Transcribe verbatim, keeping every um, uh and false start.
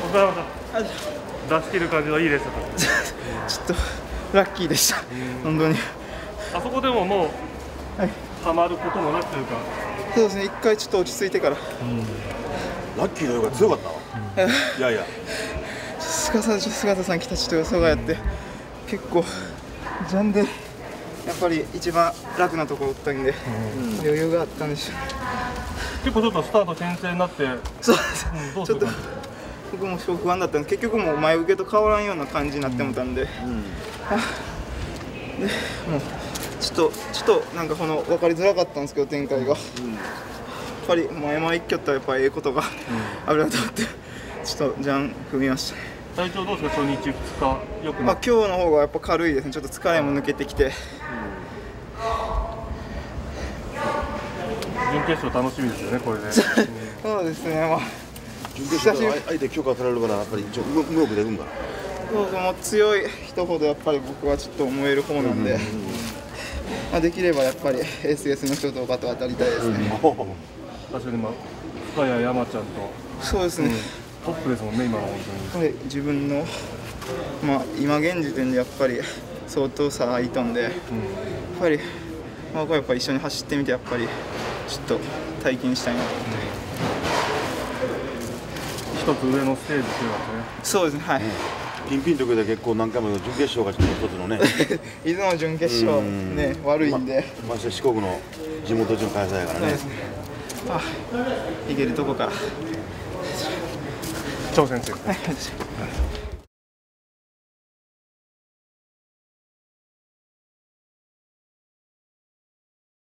岡山さん、出し切る感じのいいレースだった。 ちょっとラッキーでした、本当に。 あそこでももう、はい、はまることもなくというか。 そうですね、一回ちょっと落ち着いてから。 ラッキーの方が強かったわ。いやいや。 菅田菅田さん来たちょっと予想外やって、結構ジャンでやっぱり一番楽なところ打ったんで、余裕があったんでしょう。 結構ちょっとスタート牽制になって、 そうです。うん、ちょっと僕も不安だったんで、結局もう前受けと変わらんような感じになってもたんで、うんうん、でもうちょっとちょっとなんかこの分かりづらかったんですけど展開が、うん、やっぱり前々一挙ったらやっぱりええことがあるなと思って、ちょっとジャン踏みました。 体調どうですか、初日ふつかよくなって。 まあ今日の方がやっぱ軽いですね。ちょっと疲れも抜けてきて。 準決勝楽しみですよね、これで。 そうですね、まあ、 準決勝は相手許可取られるから、やっぱりちょっと動くでくんかな。 そうそう、もう強い人ほどやっぱり僕はちょっと思える方なんで、まあできればやっぱり エスエス の人とバト当たりたいですね。 確かに、まあ、深谷山ちゃんと。 そうですね、うん、 トップですもんね、今の本当に。 やっぱり自分の、まあ、今現時点でやっぱり相当差がいとんで、うん、やっぱり、まあ、これやっぱり一緒に走ってみて、やっぱりちょっと体験したいなと思って。 一つ上のステージというわけね。 そうですね、はい。 ピンピンとくで結構何回も準決勝がちょっと一つのね。 いつも準決勝ね、悪いんで。 まして四国の地元地の開催やからね。 あ、いけるとこから。 挑戦する。